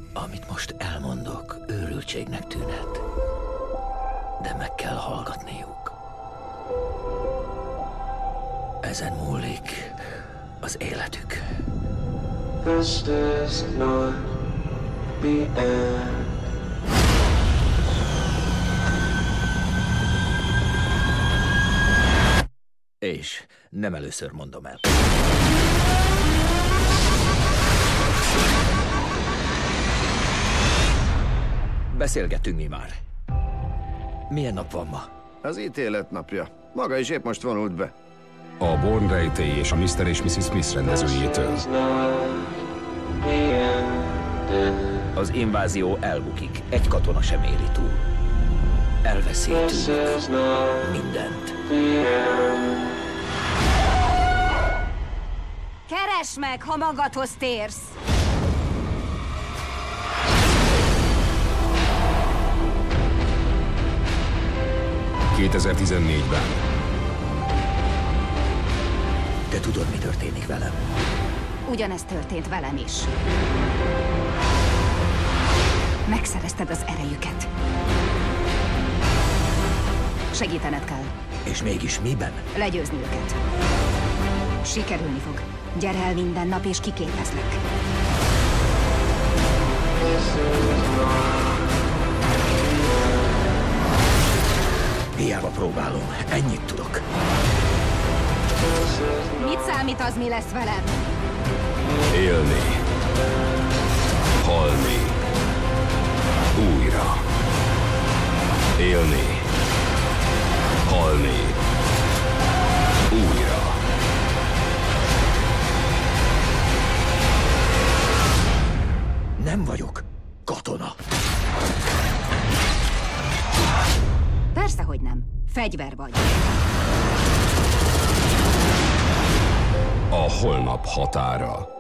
Amit most elmondok, őrültségnek tűnhet, de meg kell hallgatniuk. Ezen múlik az életük. This is not the end. És nem először mondom el. Beszélgettünk mi már. Milyen nap van ma? Az ítélet napja. Maga is épp most vonult be. A Bourne rejtély és a Mr. és Mrs. Smith rendezőjétől. Az invázió elbukik, egy katona sem éli túl. Elveszítünk mindent. Keresd meg, ha magadhoz térsz! ...2014-ben. Te tudod, mi történik velem? Ugyanezt történt velem is. Megszerezted az erejüket. Segítened kell. És mégis miben? Legyőzni őket. Sikerülni fog. Gyere el minden nap, és kiképezlek. Hiába próbálom, ennyit tudok. Mit számít az, mi lesz velem? Élni. Halni. Újra. Élni. Halni. Újra. Nem vagyok katona. Persze, hogy nem. Fegyver vagy. A holnap határa.